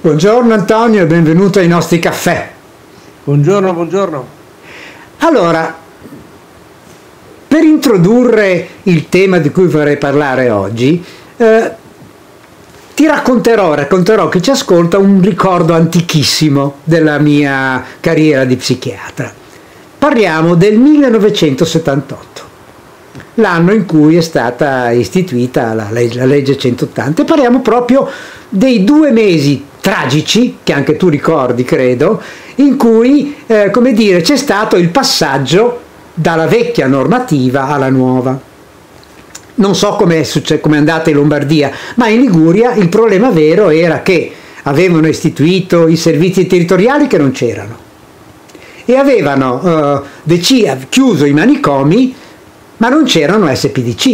Buongiorno Antonio e benvenuto ai nostri caffè. Buongiorno, buongiorno. Allora, per introdurre il tema di cui vorrei parlare oggi, ti racconterò a chi ci ascolta un ricordo antichissimo della mia carriera di psichiatra. Parliamo del 1978, l'anno in cui è stata istituita la legge 180, e parliamo proprio dei 2 mesi tragici, che anche tu ricordi, credo, in cui, come dire, c'è stato il passaggio dalla vecchia normativa alla nuova. Non so come è andata in Lombardia, ma in Liguria il problema vero era che avevano istituito i servizi territoriali che non c'erano e avevano chiuso i manicomi, ma non c'erano SPDC.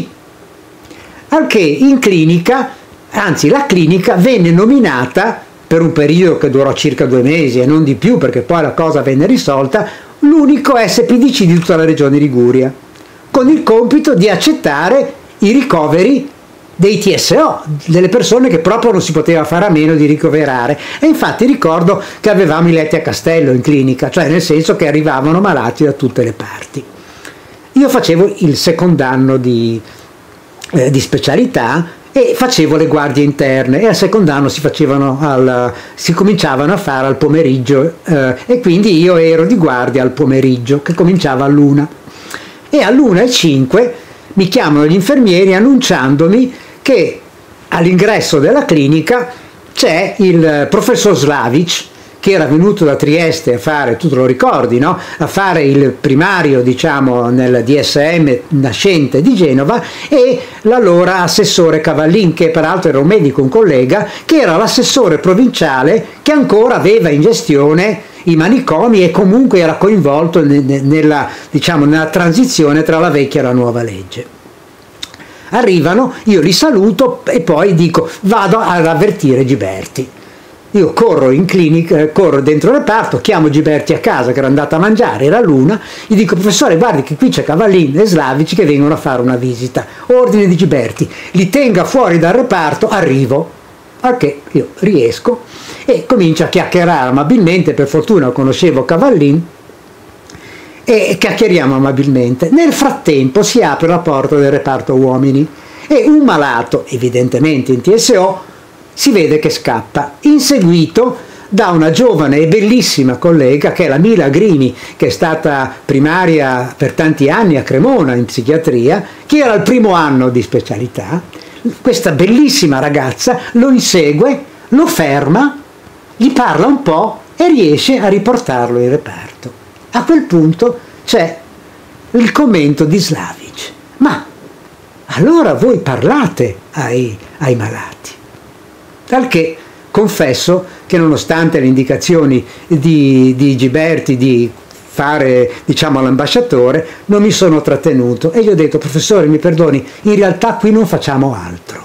Al che in clinica, anzi la clinica venne nominata per un periodo che durò circa 2 mesi e non di più, perché poi la cosa venne risolta, l'unico SPDC di tutta la regione Liguria, con il compito di accettare i ricoveri dei TSO, delle persone che proprio non si poteva fare a meno di ricoverare. E infatti ricordo che avevamo i letti a castello in clinica, cioè nel senso che arrivavano malati da tutte le parti. Io facevo il secondo anno di specialità e facevo le guardie interne, e al secondo anno si cominciavano a fare al pomeriggio, e quindi io ero di guardia al pomeriggio, che cominciava all'1, e all'1:05 mi chiamano gli infermieri annunciandomi che all'ingresso della clinica c'è il professor Slavic, che era venuto da Trieste a fare, tu te lo ricordi, no? A fare il primario, diciamo, nel DSM nascente di Genova, e l'allora assessore Cavallin, che peraltro era un medico, un collega, che era l'assessore provinciale che ancora aveva in gestione i manicomi e comunque era coinvolto nella transizione tra la vecchia e la nuova legge. Arrivano, io li saluto e poi dico vado ad avvertire Giberti. Io corro in clinica, corro dentro il reparto, chiamo Giberti a casa che era andata a mangiare, era l'1, gli dico professore guardi che qui c'è Cavallin e Slavici che vengono a fare una visita, ordine di Giberti, li tenga fuori dal reparto, arrivo. Al che io riesco e comincio a chiacchierare amabilmente, per fortuna conoscevo Cavallin, e chiacchieriamo amabilmente. Nel frattempo si apre la porta del reparto uomini e un malato, evidentemente in TSO, si vede che scappa, inseguito da una giovane e bellissima collega che è la Mila Grini, che è stata primaria per tanti anni a Cremona in psichiatria, che era al primo anno di specialità. Questa bellissima ragazza lo insegue, lo ferma, gli parla un po' e riesce a riportarlo in reparto. A quel punto c'è il commento di Slavic: ma allora voi parlate ai malati? Al che confesso che nonostante le indicazioni di Giberti di fare, diciamo, l'ambasciatore, non mi sono trattenuto e gli ho detto professore mi perdoni, in realtà qui non facciamo altro.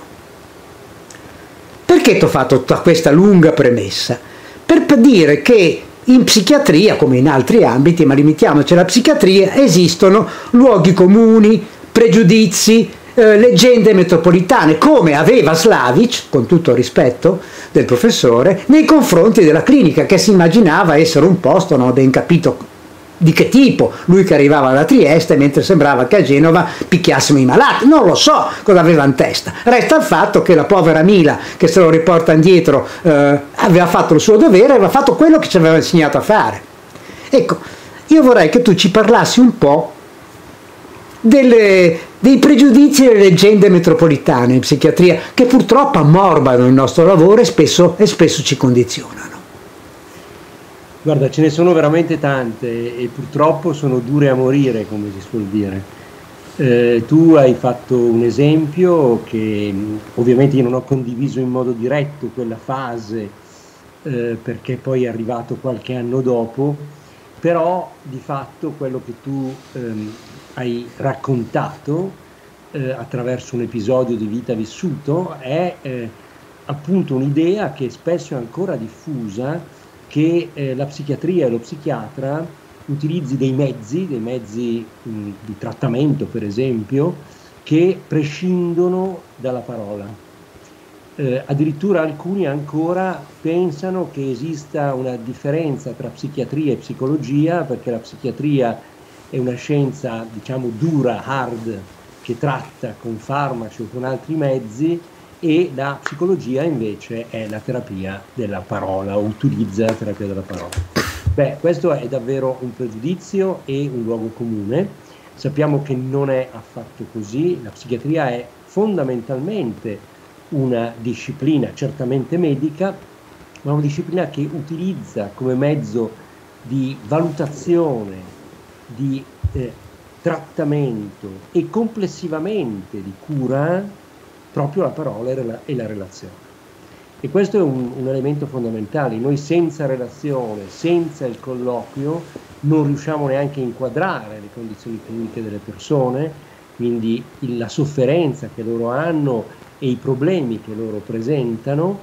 Perché ti ho fatto tutta questa lunga premessa? Per dire che in psichiatria, come in altri ambiti, ma limitiamoci alla psichiatria, esistono luoghi comuni, pregiudizi, leggende metropolitane, come aveva Slavic, con tutto il rispetto del professore, nei confronti della clinica, che si immaginava essere un posto, non ho ben capito di che tipo, lui che arrivava da Trieste, mentre sembrava che a Genova picchiassimo i malati, non lo so cosa aveva in testa. Resta il fatto che la povera Mila, che se lo riporta indietro, aveva fatto il suo dovere, aveva fatto quello che ci aveva insegnato a fare. Ecco, io vorrei che tu ci parlassi un po' dei pregiudizi e le leggende metropolitane in psichiatria, che purtroppo ammorbano il nostro lavoro e spesso ci condizionano. Guarda, ce ne sono veramente tante e purtroppo sono dure a morire, come si suol dire. Tu hai fatto un esempio che ovviamente io non ho condiviso in modo diretto quella fase, perché poi è arrivato qualche anno dopo, però di fatto quello che tu hai raccontato attraverso un episodio di vita vissuto è appunto un'idea che spesso è ancora diffusa, che la psichiatria e lo psichiatra utilizzi dei mezzi di trattamento, per esempio, che prescindono dalla parola. Addirittura alcuni ancora pensano che esista una differenza tra psichiatria e psicologia, perché la psichiatria è una scienza, diciamo, dura, hard, che tratta con farmaci o con altri mezzi, e la psicologia invece è la terapia della parola, o utilizza la terapia della parola. Beh, questo è davvero un pregiudizio e un luogo comune. Sappiamo che non è affatto così. La psichiatria è fondamentalmente una disciplina certamente medica, ma una disciplina che utilizza come mezzo di valutazione, di trattamento e complessivamente di cura proprio la parola e la relazione. E questo è un elemento fondamentale. Noi senza relazione, senza il colloquio, non riusciamo neanche a inquadrare le condizioni cliniche delle persone, quindi la sofferenza che loro hanno e i problemi che loro presentano,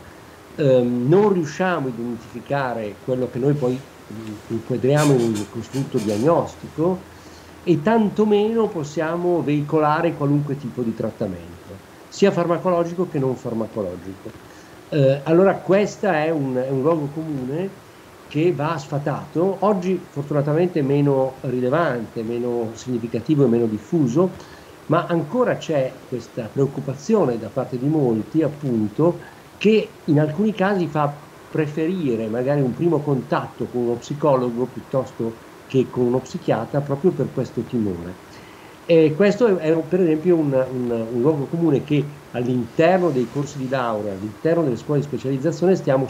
non riusciamo a identificare quello che noi poi inquadriamo in un costrutto diagnostico, e tantomeno possiamo veicolare qualunque tipo di trattamento, sia farmacologico che non farmacologico. Allora questo è un luogo comune che va sfatato, oggi fortunatamente meno rilevante, meno significativo e meno diffuso, ma ancora c'è questa preoccupazione da parte di molti, appunto, che in alcuni casi fa preferire magari un primo contatto con uno psicologo piuttosto che con uno psichiatra, proprio per questo timore. E questo è per esempio un luogo comune che all'interno dei corsi di laurea, all'interno delle scuole di specializzazione stiamo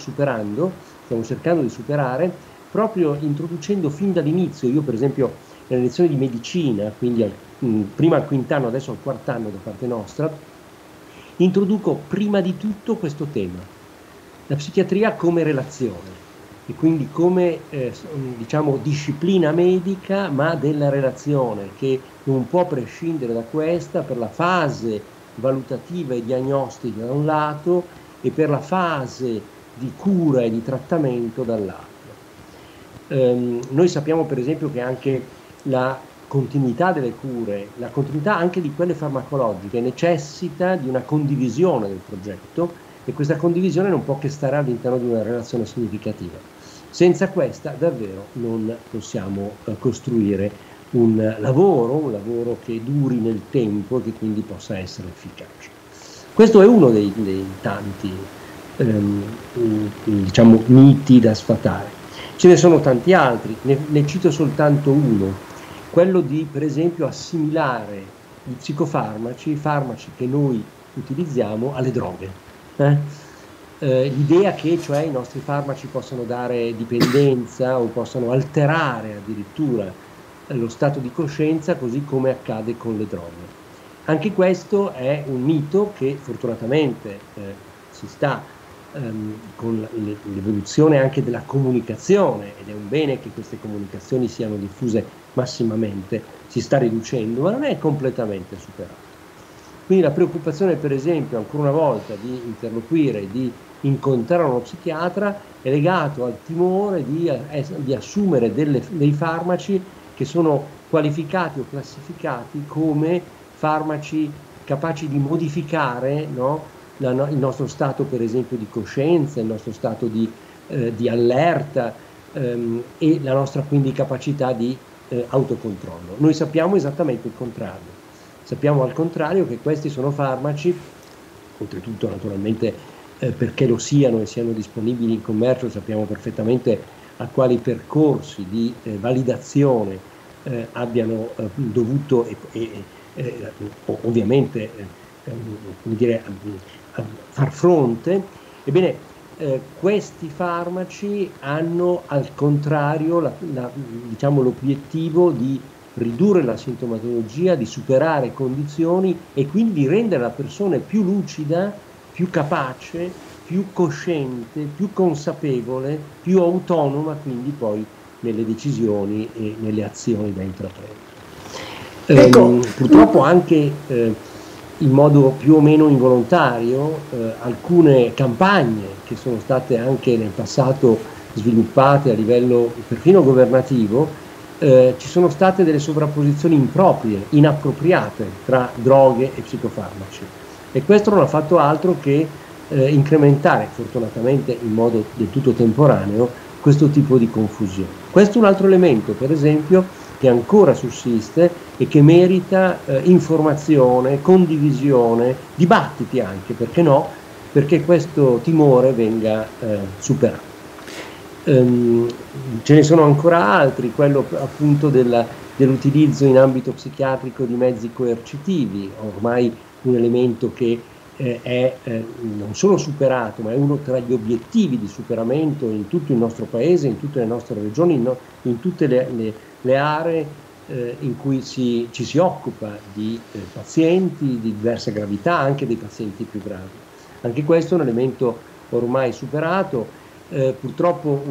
cercando di superare, proprio introducendo fin dall'inizio. Io per esempio nelle lezioni di medicina, quindi prima al quinto anno, adesso al quarto anno da parte nostra, introduco prima di tutto questo tema, la psichiatria come relazione, e quindi come diciamo disciplina medica, ma della relazione, che non può prescindere da questa per la fase valutativa e diagnostica da un lato e per la fase di cura e di trattamento dall'altro. Noi sappiamo per esempio che anche la continuità delle cure, la continuità anche di quelle farmacologiche, necessita di una condivisione del progetto, e questa condivisione non può che stare all'interno di una relazione significativa. Senza questa davvero non possiamo costruire un lavoro che duri nel tempo e che quindi possa essere efficace. Questo è uno dei tanti diciamo miti da sfatare. Ce ne sono tanti altri, ne cito soltanto uno, quello di per esempio assimilare i psicofarmaci, i farmaci che noi utilizziamo, alle droghe. L'idea che cioè i nostri farmaci possano dare dipendenza o possano alterare addirittura lo stato di coscienza, così come accade con le droghe. Anche questo è un mito che fortunatamente si sta con l'evoluzione anche della comunicazione, ed è un bene che queste comunicazioni siano diffuse massimamente, si sta riducendo, ma non è completamente superato. Quindi la preoccupazione per esempio ancora una volta di interloquire, di incontrare uno psichiatra, è legato al timore di assumere dei farmaci che sono qualificati o classificati come farmaci capaci di modificare, no, il nostro stato per esempio di coscienza, il nostro stato di allerta e la nostra quindi capacità di autocontrollo. Noi sappiamo esattamente il contrario. Sappiamo al contrario che questi sono farmaci, oltretutto naturalmente perché lo siano e siano disponibili in commercio, sappiamo perfettamente a quali percorsi di validazione abbiano dovuto ovviamente come dire, far fronte. Ebbene, questi farmaci hanno al contrario diciamo, l'obiettivo di ridurre la sintomatologia, di superare condizioni e quindi di rendere la persona più lucida, più capace, più cosciente, più consapevole, più autonoma quindi poi nelle decisioni e nelle azioni da intraprendere. Ecco. Purtroppo anche in modo più o meno involontario alcune campagne che sono state anche nel passato sviluppate a livello perfino governativo, ci sono state delle sovrapposizioni improprie, inappropriate tra droghe e psicofarmaci, e questo non ha fatto altro che incrementare, fortunatamente in modo del tutto temporaneo, questo tipo di confusione. Questo è un altro elemento, per esempio, che ancora sussiste e che merita informazione, condivisione, dibattiti anche, perché no, perché questo timore venga superato. Ce ne sono ancora altri, quello appunto dell'utilizzo in ambito psichiatrico di mezzi coercitivi, ormai un elemento che è non solo superato, ma è uno tra gli obiettivi di superamento in tutto il nostro paese, in tutte le nostre regioni, in tutte le aree in cui ci si occupa di pazienti di diversa gravità, anche dei pazienti più gravi. Anche questo è un elemento ormai superato, purtroppo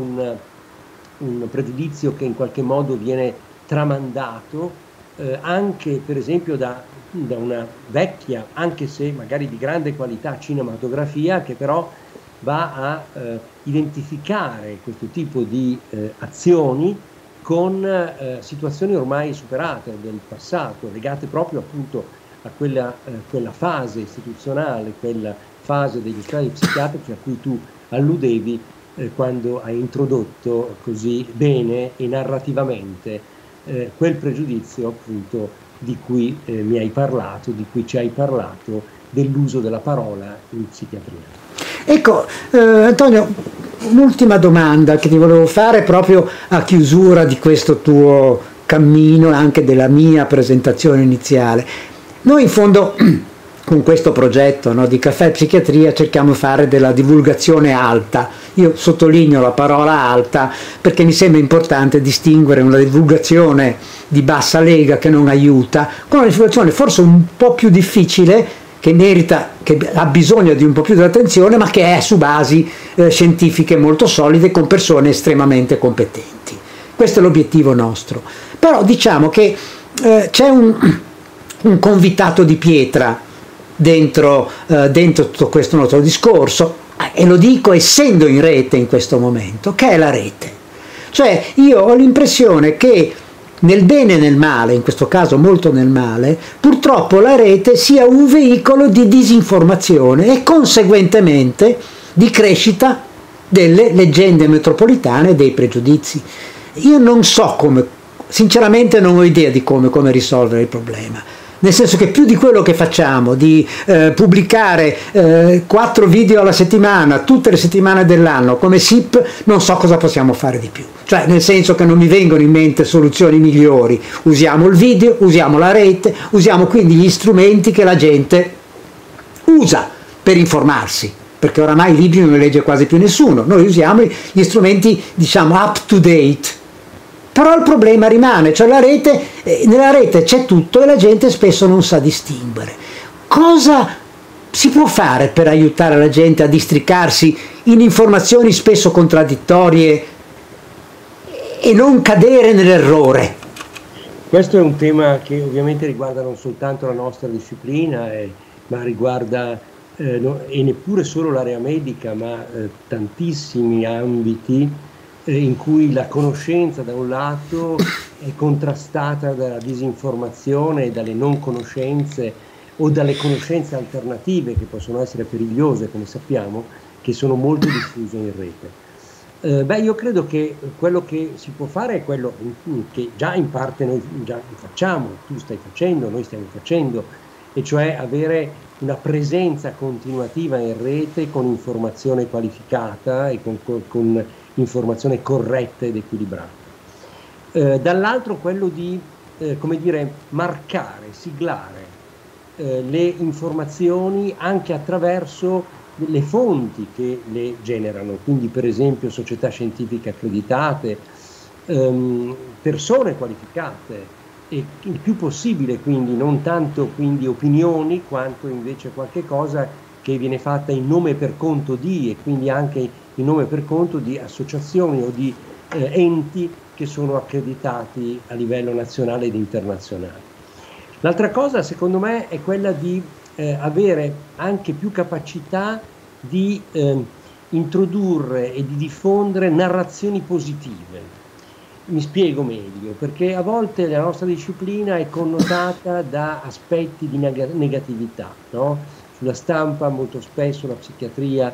un pregiudizio che in qualche modo viene tramandato anche per esempio da una vecchia, anche se magari di grande qualità, cinematografia, che però va a identificare questo tipo di azioni con situazioni ormai superate del passato, legate proprio appunto a quella fase istituzionale, quella fase degli ospedali psichiatrici a cui tu alludevi quando hai introdotto così bene e narrativamente quel pregiudizio appunto di cui mi hai parlato, di cui ci hai parlato, dell'uso della parola in psichiatria. Ecco, Antonio, un'ultima domanda che ti volevo fare proprio a chiusura di questo tuo cammino e anche della mia presentazione iniziale. Noi in fondo con questo progetto, no, di Caffè Psichiatria cerchiamo di fare della divulgazione alta. Io sottolineo la parola alta perché mi sembra importante distinguere una divulgazione di bassa lega che non aiuta con una divulgazione forse un po' più difficile, che ha bisogno di un po' più di attenzione, ma che è su basi scientifiche molto solide con persone estremamente competenti. Questo è l'obiettivo nostro. Però diciamo che c'è un convitato di pietra dentro tutto questo nostro discorso, e lo dico essendo in rete in questo momento, che è la rete. Cioè io ho l'impressione che nel bene e nel male, in questo caso molto nel male, purtroppo la rete sia un veicolo di disinformazione e conseguentemente di crescita delle leggende metropolitane e dei pregiudizi. Io non so come, sinceramente non ho idea di come risolvere il problema. Nel senso che più di quello che facciamo, di pubblicare 4 video alla settimana, tutte le settimane dell'anno, come SIP, non so cosa possiamo fare di più. Cioè, nel senso che non mi vengono in mente soluzioni migliori. Usiamo il video, usiamo la rete, usiamo quindi gli strumenti che la gente usa per informarsi, perché oramai i libri non li legge quasi più nessuno. Noi usiamo gli strumenti, diciamo, up to date. Però il problema rimane, cioè nella rete c'è tutto e la gente spesso non sa distinguere. Cosa si può fare per aiutare la gente a districarsi in informazioni spesso contraddittorie e non cadere nell'errore? Questo è un tema che ovviamente riguarda non soltanto la nostra disciplina, ma riguarda e neppure solo l'area medica, ma tantissimi ambiti in cui la conoscenza da un lato è contrastata dalla disinformazione e dalle non conoscenze o dalle conoscenze alternative che possono essere perigliose, come sappiamo, che sono molto diffuse in rete. Io credo che quello che si può fare è quello che già in parte noi già facciamo, tu stai facendo, noi stiamo facendo, e cioè avere una presenza continuativa in rete con informazione qualificata e con informazione corretta ed equilibrata. Dall'altro quello di, come dire, marcare, siglare le informazioni anche attraverso le fonti che le generano, quindi per esempio società scientifiche accreditate, persone qualificate, e il più possibile quindi non tanto quindi opinioni quanto invece qualche cosa che viene fatta in nome e per conto di, e quindi anche in nome e per conto di associazioni o di enti che sono accreditati a livello nazionale ed internazionale. L'altra cosa secondo me è quella di avere anche più capacità di introdurre e di diffondere narrazioni positive. Mi spiego meglio, perché a volte la nostra disciplina è connotata da aspetti di negatività, no? sulla stampa molto spesso la psichiatria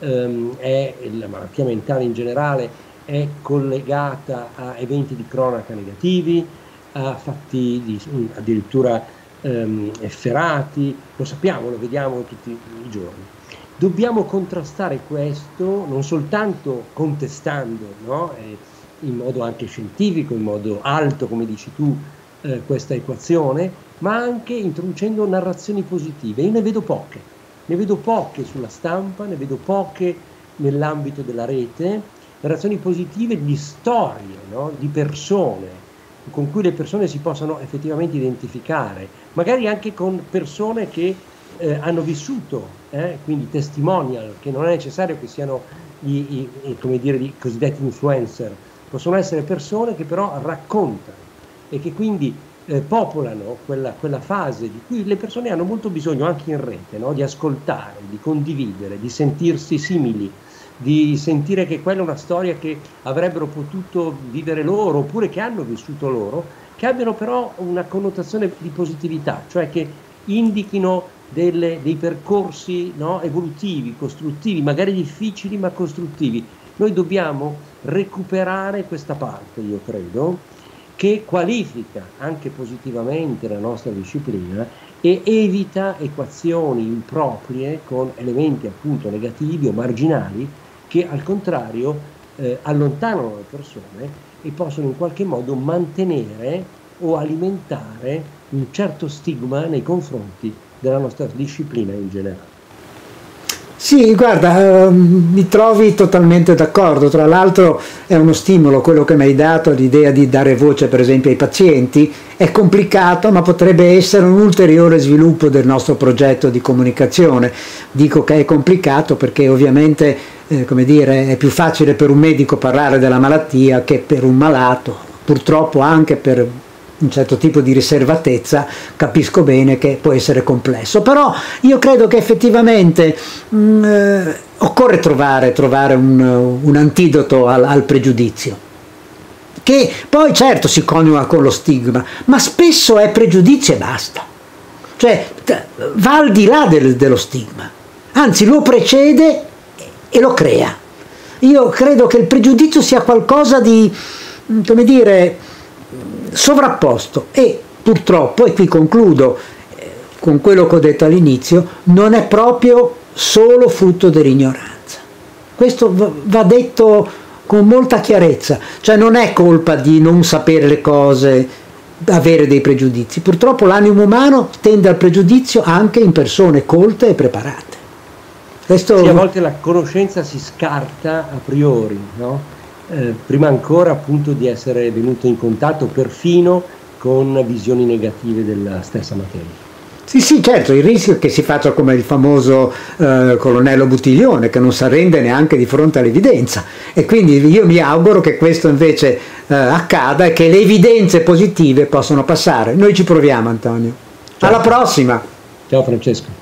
la malattia mentale in generale è collegata a eventi di cronaca negativi, a fatti addirittura efferati, lo sappiamo, lo vediamo tutti i giorni. Dobbiamo contrastare questo non soltanto contestando, no? In modo anche scientifico, in modo alto, come dici tu, questa equazione, ma anche introducendo narrazioni positive. Io ne vedo poche sulla stampa, ne vedo poche nell'ambito della rete, narrazioni positive di storie, no? Di persone con cui le persone si possano effettivamente identificare, magari anche con persone che hanno vissuto, quindi testimonial, che non è necessario che siano come dire, i cosiddetti influencer, possono essere persone che però raccontano e che quindi popolano quella fase di cui le persone hanno molto bisogno anche in rete, no? Di ascoltare, di condividere, di sentirsi simili, di sentire che quella è una storia che avrebbero potuto vivere loro oppure che hanno vissuto loro, che abbiano però una connotazione di positività, cioè che indichino dei percorsi, no? Evolutivi, costruttivi, magari difficili ma costruttivi. Noi dobbiamo recuperare questa parte, io credo, che qualifica anche positivamente la nostra disciplina e evita equazioni improprie con elementi appunto negativi o marginali che al contrario allontanano le persone e possono in qualche modo mantenere o alimentare un certo stigma nei confronti della nostra disciplina in generale. Sì, guarda, mi trovi totalmente d'accordo. Tra l'altro è uno stimolo quello che mi hai dato, l'idea di dare voce per esempio ai pazienti. È complicato, ma potrebbe essere un ulteriore sviluppo del nostro progetto di comunicazione. Dico che è complicato perché ovviamente come dire, è più facile per un medico parlare della malattia che per un malato. Purtroppo anche per un certo tipo di riservatezza capisco bene che può essere complesso, però io credo che effettivamente occorre trovare un antidoto al pregiudizio, che poi certo si coniuga con lo stigma, ma spesso è pregiudizio e basta, cioè va al di là dello stigma, anzi lo precede e lo crea. Io credo che il pregiudizio sia qualcosa di, come dire, sovrapposto e purtroppo, e qui concludo con quello che ho detto all'inizio, non è proprio solo frutto dell'ignoranza. Questo va detto con molta chiarezza, cioè non è colpa di non sapere le cose, avere dei pregiudizi. Purtroppo l'animo umano tende al pregiudizio anche in persone colte e preparate. Questo... Sì, a volte la conoscenza si scarta a priori, no? Prima ancora appunto di essere venuto in contatto perfino con visioni negative della stessa materia. Sì, sì, certo, il rischio è che si faccia come il famoso colonnello Buttiglione, che non si arrende neanche di fronte all'evidenza, e quindi io mi auguro che questo invece accada e che le evidenze positive possano passare. Noi ci proviamo, Antonio. Ciao. Alla prossima! Ciao Francesco.